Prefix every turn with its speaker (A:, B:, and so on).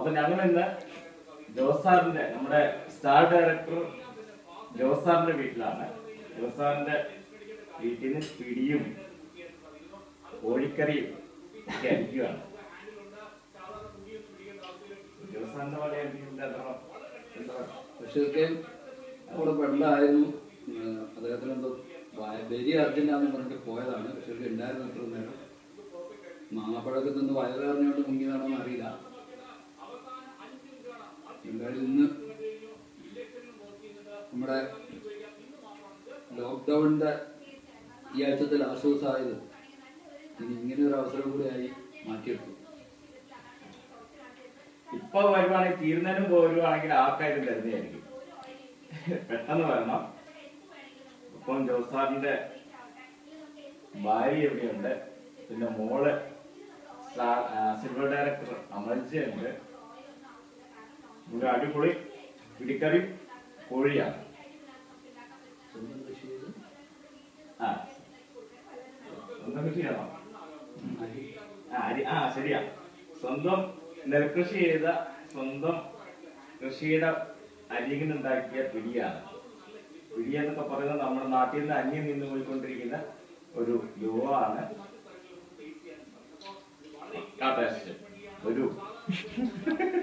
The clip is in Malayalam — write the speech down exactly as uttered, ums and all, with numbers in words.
A: അപ്പൊ ഞങ്ങൾ ഇന്ന് ജോസ് സാറിന്റെ നമ്മുടെ സ്റ്റാർ ഡയറക്ടർ ജോസ് സാറിന്റെ വീട്ടിലാണ്. ജോസ് സാറിന്റെ വീട്ടിൽ നിന്ന് പിടിയും കോഴിക്കറിയും ഒക്കെ അടിക്കുകയാണ്. ജോസ് സാറിന്റെ പോലെ
B: പക്ഷേ അവിടെ വെള്ളമായിരുന്നു. അദ്ദേഹത്തിന് എന്തോ വലിയ അർജന്റാന്ന് പറഞ്ഞിട്ട് പോയതാണ്. പക്ഷെ ഉണ്ടായിരുന്നു അത്ര നേരം. മാങ്ങാപ്പഴൊക്കെ നിന്ന് വയറുകാരനോട് മുങ്ങിയതാണെന്ന് അറിയില്ല. എന്തായാലും ഇന്ന് നമ്മുടെ ലോക്ക്ഡൗണിന്റെ ഈ ആഴ്ചത്തിൽ ആശ്വാസമായത് ഇനി ഇങ്ങനെ ഒരു അവസരം കൂടിയായി മാറ്റിയെടുത്തു.
A: ഇപ്പൊ വരുവാണെങ്കിൽ തീർന്നതിനും പോരുവാണെങ്കിൽ ആൾക്കാരും തരുന്നതായിരിക്കും. പെട്ടെന്ന് വരണം. ഇപ്പം ജോസാറിന്റെ ഭാര്യ എവിടെയുണ്ട്, പിന്നെ മോള് സിൽവർ ഡയറക്ടർ അമൽജയുണ്ട്. ഇവിടെ അടിപൊളി പിടിക്കറി കോഴിയാണ്. ആ സ്വന്തം കൃഷിയാണോ? ആ ശരിയാ. സ്വന്തം നെൽകൃഷി ചെയ്ത സ്വന്തം കൃഷിയുടെ അരികിൽ നിന്നുണ്ടാക്കിയ പിടിയാണ്. പിടി എന്നൊക്കെ പറയുന്നത് നമ്മുടെ നാട്ടിൽ നിന്ന് അന്യം നിന്ന് പോയിക്കൊണ്ടിരിക്കുന്ന ഒരു യുവാവാണ്. ഒരു